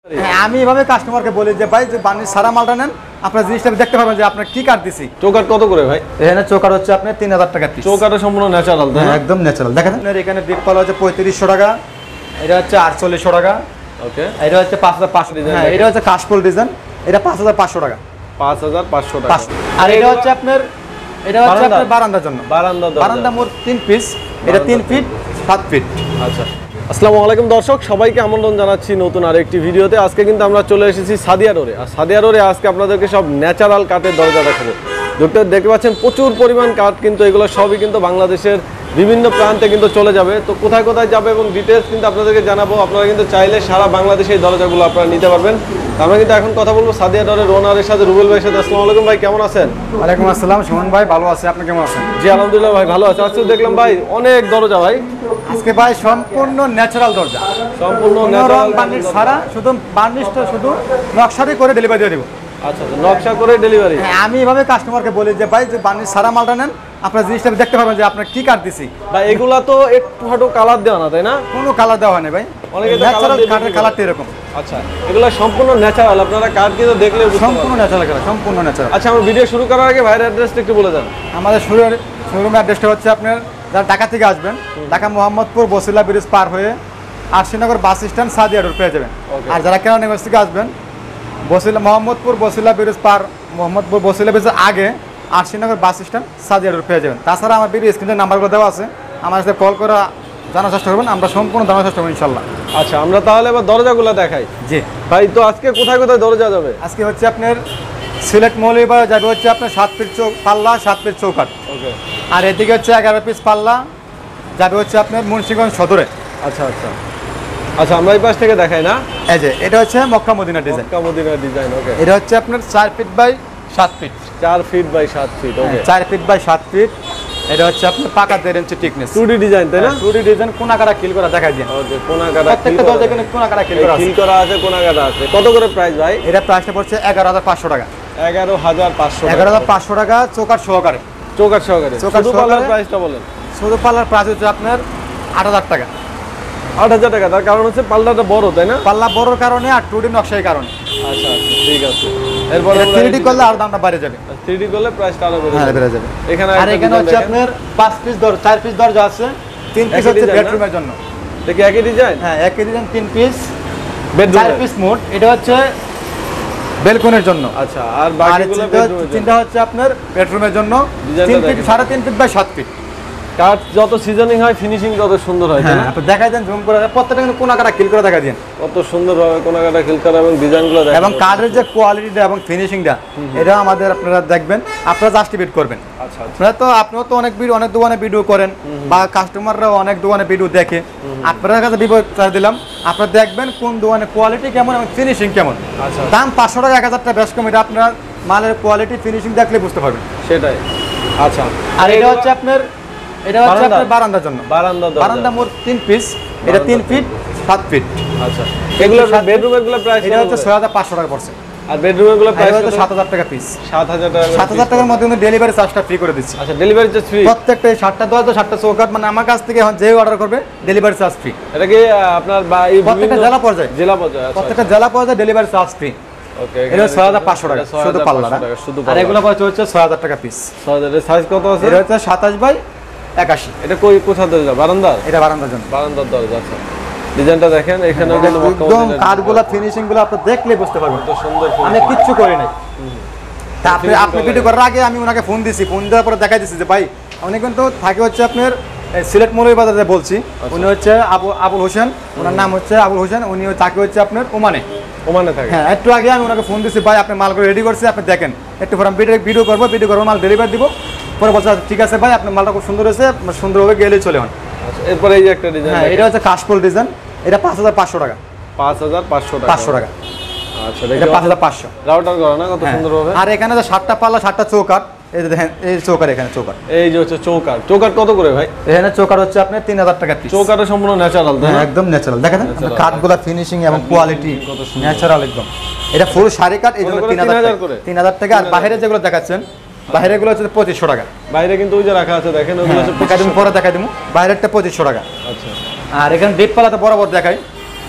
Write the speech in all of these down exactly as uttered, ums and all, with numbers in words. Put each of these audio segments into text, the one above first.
হ্যাঁ, আমি এভাবে কাস্টমারকে বলি যে ভাই যে বার্নিশ সারা মালটা নেন, আপনার জিনিসটা দেখতে পাবেন যে আপনার কি কাট দিছি। চৌকাট কত করে ভাই? এখানে চৌকাট হচ্ছে আপনার তিন হাজার টাকা পিস। চৌকাটটা সম্পূর্ণ ন্যাচারাল, তাই না? একদম ন্যাচারাল। দেখেন আপনার এখানে ডিপ পালা হচ্ছে পঁয়ত্রিশশো টাকা, এটা হচ্ছে আটচল্লিশশো টাকা, ওকে, এটা হচ্ছে পাঁচ হাজার পাঁচশো ডিজাইন, এটা হচ্ছে কাশফুল ডিজাইন, এটা পাঁচ হাজার পাঁচশো টাকা, পাঁচ হাজার পাঁচশো টাকা। আর এটা হচ্ছে আপনার এটা হচ্ছে আপনার বারান্দার জন্য, বারান্দা বারান্দা মোট তিন পিস, এটা তিন ফিট সাত ফিট। আচ্ছা, আসসালামু আলাইকুম দর্শক, সবাইকে আমন্ত্রণ জানাচ্ছি নতুন আরেকটি ভিডিওতে। আজকে কিন্তু আমরা চলে এসেছি সাদিয়া রোডে, আর সাদিয়া রোডে আজকে আপনাদেরকে সব ন্যাচারাল কাঠের দরজা দেখাবো। দেখতে দেখতে পাচ্ছেন প্রচুর পরিমাণ কাঠ, কিন্তু এগুলো সবই কিন্তু বাংলাদেশের বিভিন্ন প্রান্তে কিন্তু চলে যাবে। তো কোথায় কোথায় যাবে এবং ডিটেলস কিন্তু আপনাদেরকে জানাবো। আপনারা কিন্তু চাইলে সারা বাংলাদেশে এই দরজাগুলো আপনারা নিতে পারবেন। আমরা কিন্তু এখন কথা বলবো সাদিয়া রোডের ওনারের সাথে, রুবেল ভাইয়ের সাথে। আসসালামু আলাইকুম ভাই, কেমন আছেন? ওয়ালাইকুম আসসালাম সুমন ভাই, ভালো আছি, আপনি কেমন আছেন? জি আলহামদুলিল্লাহ ভাই, ভালো আছে। আজকে দেখলাম ভাই অনেক দরজা ভাই, আজকে ভাই সম্পূর্ণ ন্যাচারাল দরজা, সম্পূর্ণ রং ন্যাচারাল বার্নিশ ছাড়া, শুধু বার্নিশটা শুধু নকশাতে করে ডেলিভারি দিয়ে দেবো। আচ্ছা, নকশা করে ডেলিভারি। হ্যাঁ, আমি এভাবে কাস্টমারকে বলি যে ভাই যে বার্নিশ সারা মালটা নেন, আপনার জিনিসটা দেখতে পাবেন যে আপনার কি কাট দিছি। ভাই এগুলা তো একটু হাঁটু কালার দেওয়া না, তাই না? কোনো কালার দেওয়া হয় না ভাই, অনেকে তো ন্যাচারাল কালার কাঠের কালারটা এরকম। আচ্ছা, এগুলা সম্পূর্ণ ন্যাচারাল, আপনারা কাঠ কিন্তু দেখলে সম্পূর্ণ ন্যাচারাল কালার, সম্পূর্ণ ন্যাচারাল। আচ্ছা, আমরা ভিডিও শুরু করার আগে ভাইয়ের অ্যাড্রেসটা একটু বলে দেন। আমাদের শোরুম শোরুমের অ্যাড্রেসটা হচ্ছে আপনার, যারা ঢাকা থেকে আসবেন, ঢাকা মোহাম্মদপুর বসিলা ব্রিজ পার হয়ে Arshinagar bus stand Sadia road পেয়ে যাবেন। আর যারা কেরানীগঞ্জ থেকে আসবেন, বসিলা মোহাম্মদপুর বসিলা ব্রিজ পার মোহাম্মদপুর বসিলা ব্রিজের আগে Arshinagar bus stand Sadia road পেয়ে যাবেন। তাছাড়া আমার ভিডিও স্ক্রিনের নাম্বারগুলো দেওয়া আছে, আমার সাথে কল করে জানার চেষ্টা করবেন, আমরা সম্পূর্ণ জানার চেষ্টা করবো ইনশাল্লাহ। আচ্ছা, আমরা তাহলে এবার দরজাগুলো দেখাই। জি ভাই, তো আজকে কোথায় কোথায় দরজা যাবে? আজকে হচ্ছে আপনার সিলেট মৌলভীবাজার যাবে হচ্ছে আপনার সাত ফিট চৌ পাল্লা, সাত ফিট চৌকাট, ওকে। আর এদিকে হচ্ছে এগারো পিস পাল্লা যাবে হচ্ছে আপনার মুন্সিগঞ্জ সদরে। আচ্ছা আচ্ছা আচ্ছা, আমরা এই পাশ থেকে দেখাই না? এই যে এটা হচ্ছে Mecca Medina design, Mecca Medina design, okay. এটা হচ্ছে আপনার চার ফিট বাই সাত ফিট, চার ফিট বাই সাত ফিট, ওকে। চার ফিট বাই সাত ফিট। এটা হচ্ছে আপনার পাকা দেড় inch thickness, two D design, তাই না? টু ডি ডিজাইন, কোনা কাটা কিল করা দেখাই দিন। ওকে, কোনা কাটা প্রত্যেকটা দরজা এখানে কোনা কাটা কিল করা আছে, কিল করা আছে, কোনা কাটা আছে। কত করে প্রাইস ভাই? এটা প্রাইসটা পড়ছে এগারো হাজার পাঁচশো টাকা, এগারো হাজার পাঁচশো এগারো হাজার পাঁচশো টাকা চৌকাট সহকারে। চৌকাট সহকারে, চৌকাট শুধু সহকারে। পাল্লার প্রাইসটা বলেন। শুধু পাল্লার প্রাইস হচ্ছে আপনার আট হাজার টাকা, আট হাজার টাকা। তার কারণ হচ্ছে পাল্লাটা বড়, তাই না? পাল্লা বড়র কারণে আর টু ডি নকশার কারণে। আচ্ছা আচ্ছা, ঠিক আছে। এরপরে থ্রি ডি করলে আর দামটা বাড়ে যাবে, থ্রি ডি করলে প্রাইসটা আরো বেড়ে হ্যাঁ যাবে। বেড়ে যাবে। এখানে আর এখানে হচ্ছে আপনার পাঁচ পিস দরজা, চার পিস দরজা আছে, তিন পিস একই হচ্ছে design না? বেডরুমের জন্য। দেখি একই ডিজাইন, হ্যাঁ একই ডিজাইন, তিন পিস বেডরুম। চার পিস মোট। এটা হচ্ছে বেলকনির জন্য। আচ্ছা, আর আর বাকিগুলো বেডরুমের জন্য। তিনটা হচ্ছে আপনার বেডরুমের জন্য, ডিজাইনটা তিন ফিট দেখেন। সাড়ে তিন ফিট বাই সাত ফিট। কাঠ যত সিজনিং হয়, ফিনিশিং তত সুন্দর হয়, তাই হ্যাঁ, না? আপনি দেখাই দেন, জুম করে প্রত্যেকটা কিন্তু কোনা কাটা কিল করে দেখা দিন। কত সুন্দরভাবে কোনা কাটা খিল করা এবং ডিজাইনগুলো দেখেন। এবং কাঠের যে কোয়ালিটিটা এবং ফিনিশিংটা, এটা আমাদের আপনারা দেখবেন, আপনারা জাস্টিফাইড করবেন। আচ্ছা আচ্ছা, আপনারা তো আপনিও তো অনেক ভিডিও, অনেক দোকানে ভিডিও করেন, বা কাস্টমাররাও অনেক দোকানে ভিডিও দেখে। আপনার কাছে বিপদ দিলাম, আপনারা দেখবেন কোন দোকানে কোয়ালিটি কেমন এবং ফিনিশিং কেমন। আচ্ছা, দাম পাঁচশো টাকা এক হাজার টাকা বেশ কম, এটা আপনার মালের কোয়ালিটি ফিনিশিং দেখলে বুঝতে পারবেন। সেটাই। আচ্ছা, আর এটা হচ্ছে আপনার এটা হচ্ছে বারান্দা? আপনার বারান্দার জন্য, বারান্দা দরজা। বারান্দা মোট তিন পিস, এটা তিন ফিট সাত ফিট। আচ্ছা, এগুলো বেডরুমের গুলো প্রাইস এটা হচ্ছে ছয় হাজার পাঁচশো টাকা পড়ছে, আর বেডরুমের গুলো আর প্রাইস এটা হচ্ছে সাত হাজার টাকা পিস। সাত হাজার টাকা। সাত হাজার টাকার মধ্যে কিন্তু ডেলিভারি চার্জটা ফ্রি করে দিচ্ছি। আচ্ছা, ডেলিভারি চার্জ ফ্রি? প্রত্যেকটা সাতটা দরজা, সাতটা চৌকাঠ, মানে আমার কাছ থেকে এখন যে অর্ডার করবে ডেলিভারি চার্জ ফ্রি। এটা কি আপনার বা এই প্রত্যেকটা জেলা পর্যায়ে, জেলা পর্যায়ে? আচ্ছা, প্রত্যেকটা জেলা পর্যায়ে ডেলিভারি চার্জ ফ্রি। ওকে। এটা ছয় হাজার পাঁচশো টাকা শুধু পাল্লা, শুধু আর এগুলো পড়ছে হচ্ছে ছয় হাজার টাকা পিস। ছয় হাজার। সাইজ কত আছে? এটা হচ্ছে সাতাশ বাই একাশি। এটা কই কোথা দরজা? বারান্দার? এটা বারান্দার জন্য, বারান্দার দরজা। আচ্ছা, ডিজাইনটা দেখেন, এখানেও কিন্তু মক্কা একদম মদিনার কাঠগুলা ফিনিশিং গুলো আপনি দেখলে বুঝতে পারবেন। কত সুন্দর আমি কিচ্ছু করি নাই। তা আপনি আপনি ভিডিও করার আগে আমি ওনাকে ফোন দিছি, ফোন দেওয়ার পরে দেখাই দিচ্ছি যে ভাই উনি কিন্তু থাকে হচ্ছে আপনার এই সিলেট মৌলভীবাজারে বলছি, উনি হচ্ছে আবু আবুল হোসেন, ওনার নাম হচ্ছে আবুল হোসেন, উনি থাকে হচ্ছে আপনার ওমানে। ওমানে থাকে? হ্যাঁ, একটু আগে আমি ওনাকে ফোন দিচ্ছি, ভাই আপনি মালগুলো রেডি করছি, আপনি দেখেন একটু পরে আমি ভিডিও ভিডিও করবো, ভিডিও করবো, মাল ডেলিভারি দিব। পরে বলছে ঠিক আছে ভাই, আপনার মালটা খুব সুন্দর হয়েছে, সুন্দরভাবে গেলেই চলে হন। আচ্ছা, এরপরে এই যে একটা ডিজাইন। হ্যাঁ, এটা হচ্ছে কাশফুল ডিজাইন, এটা পাঁচ হাজার পাঁচশো টাকা। পাঁচ হাজার পাঁচশো টাকা? পাঁচশো টাকা। আচ্ছা, এটা পাঁচ হাজার পাঁচশো। রাউটার করা না কত সুন্দরভাবে। আর এখানে যে সাতটা পাল্লা, সাতটা চৌকাট, এই যে দেখেন এই চৌকাট, এখানে চৌকাট। এই যে হচ্ছে চৌকাট। চৌকাট কত করে ভাই? এখানে চৌকাট হচ্ছে আপনার তিন হাজার টাকা পিস। চৌকাটটা সম্পূর্ণ ন্যাচারাল, তাই না? একদম ন্যাচারাল। দেখেন কাঠগুলা ফিনিশিং এবং কোয়ালিটি ন্যাচারাল একদম। এটা ফুল সারি কাঠ, এই জন্য তিন হাজার করে, তিন হাজার টাকা। আর বাইরে যেগুলো দেখাচ্ছেন, বাইরের গুলো হচ্ছে পঁচিশশো টাকা। বাইরে কিন্তু ওই যে রাখা আছে দেখেন, ওগুলো হচ্ছে পরে দেখাই দিব, বাইরেরটা পঁচিশশো টাকা। আচ্ছা, আর এখানে ডিপ পালাতে বরাবর দেখাই,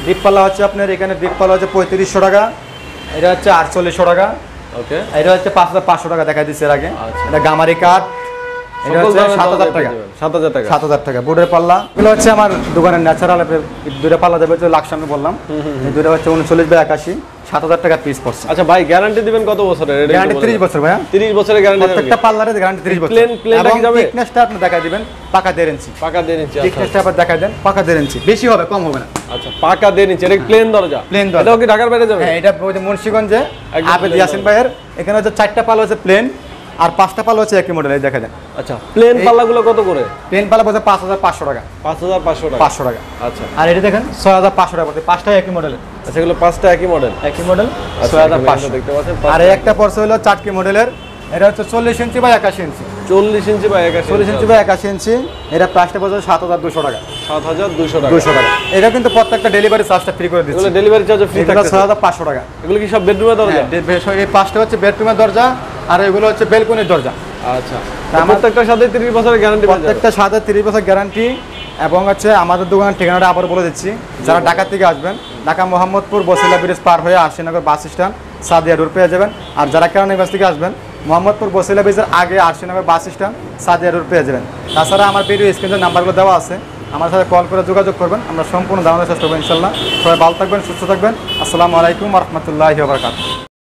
ডিপ পাল্লা হচ্ছে আপনার এখানে ডিপ পাল্লা হচ্ছে পঁয়ত্রিশশো টাকা, এটা হচ্ছে আটচল্লিশশো টাকা, ওকে, এটা হচ্ছে পাঁচ হাজার পাঁচশো টাকা দেখাই দিচ্ছে এর আগে। আচ্ছা। এটা গামারি কাঠ, এটা হচ্ছে সাত হাজার টাকা, সাত হাজার টাকা সাত হাজার টাকা। বোর্ডের পাল্লা এগুলো হচ্ছে আমার দোকানের ন্যাচারাল, দুইটা পাল্লা দেবে হচ্ছে লাখ সামনে বললাম, এই দুইটা হচ্ছে উনচল্লিশ বাই একাশি, সাত হাজার টাকা পিস পড়ছে। আচ্ছা ভাই, গ্যারান্টি দিবেন কত বছরের? গ্যারান্টি ত্রিশ বছর ভাইয়া, ত্রিশ বছরের গ্যারান্টি প্রত্যেকটা পাল্লারে গ্যারান্টি ত্রিশ বছর। প্লেন প্লেন এবং কি যাবে? থিকনেসটা আপনি দেখাই দিবেন পাকা দেড় ইঞ্চি, পাকা দেড় ইঞ্চি। থিকনেসটা আবার দেখাই দেন পাকা দেড় ইঞ্চি, বেশি হবে কম হবে না। আচ্ছা, পাকা দেড় ইঞ্চি, এটা প্লেন দরজা? প্লেন দরজা। এটাও কি ঢাকার বাইরে যাবে? হ্যাঁ, এটা ওই যে মুন্সিগঞ্জে একদম আবেদ plain ইয়াসিন ভাইয়ের এখানে হচ্ছে চারটা পাল্লা হচ্ছে প্লেন আর পাঁচটা পাল্লা হচ্ছে একই মডেল, এই দেখা দেন। আচ্ছা, প্লেন পাল্লাগুলো কত করে? প্লেন পাল্লা বলছে পাঁচ হাজার পাঁচশো টাকা, পাঁচ হাজার পাঁচশো টাকা। পাঁচশো টাকা। আচ্ছা, আর এটা দেখেন ছয় হাজার পাঁচশো টাকা পড়ছে, পাঁচটা একই মডেলের। আচ্ছা, এগুলো পাঁচটা একই মডেল? একই মডেল, আচ্ছা, ছয় হাজার এখানে পাঁচশো দেখতে পাচ্ছেন। আর এই একটা পড়ছে হলো চারটি মডেলের, এটা হচ্ছে চল্লিশ ইঞ্চি বা একাশি ইঞ্চি, চল্লিশ ইঞ্চি বা একাশি? চল্লিশ ইঞ্চি বা একাশি ইঞ্চি, এটা প্রাইসটা পড়ছে সাত হাজার দুশো টাকা, সাত হাজার দুশো টাকা। দুশো টাকা। এটা কিন্তু প্রত্যেকটা ডেলিভারি চার্জটা ফ্রি করে দিচ্ছে, এগুলো ডেলিভারি চার্জ ফ্রি এগুলো থাকছে? ছয় হাজার পাঁচশো টাকা। এগুলো কি সব বেডরুমের দরজা? হ্যাঁ, ডে- এই পাঁচটা হচ্ছে বেডরুমের দরজা আর এগুলো হচ্ছে বেলকনির দরজা। আচ্ছা, আমার- প্রত্যেকটার সাথে ত্রিশ বছরের গ্যারান্টি? প্রত্যেকটা সাথে তিরিশ বছর গ্যারান্টি। এবং হচ্ছে আমাদের দোকানের ঠিকানাটা আবার বলে দিচ্ছি, যারা ঢাকা থেকে আসবেন, ঢাকা মোহাম্মদপুর বসিলা ব্রিজ পার হয়ে Arshinagar bus stand Sadia road পেয়ে যাবেন। আর যারা কেরানীগঞ্জ থেকে আসবেন, মোহাম্মদপুর বসিলা ব্রিজের আগে Arshinagar bus stand Sadia road পেয়ে যাবেন। তাছাড়া আমার ভিডিও স্ক্রিনের নাম্বারগুলো দেওয়া আছে, আমার সাথে কল করে যোগাযোগ করবেন, আমরা সম্পূর্ণ জানানোর চেষ্টা করবো ইনশাল্লাহ। সবাই ভালো থাকবেন, সুস্থ থাকবেন। আসসালামু আলাইকুম রহমতুল্লাহি ওয়া বারাকাতুহু।